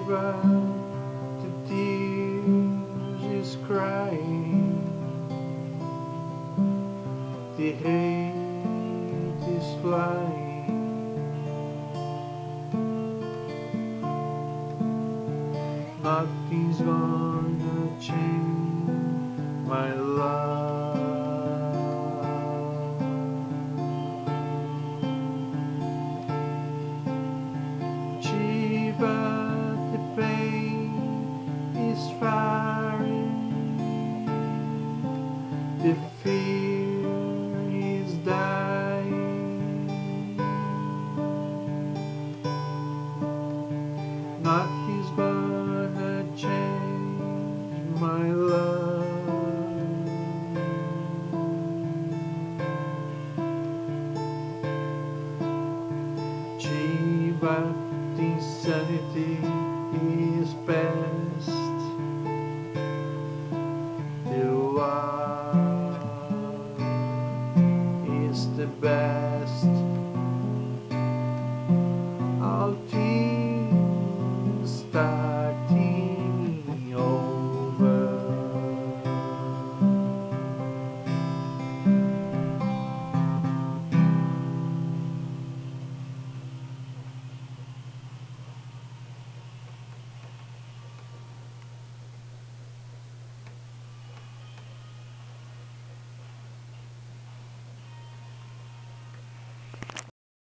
river, the tears is crying, the hate is flying. Nothing's gonna change my love. Shiva, the pain is firing, the fear is dying. Nothing's gonna change my love. Shiva, the insanity is past.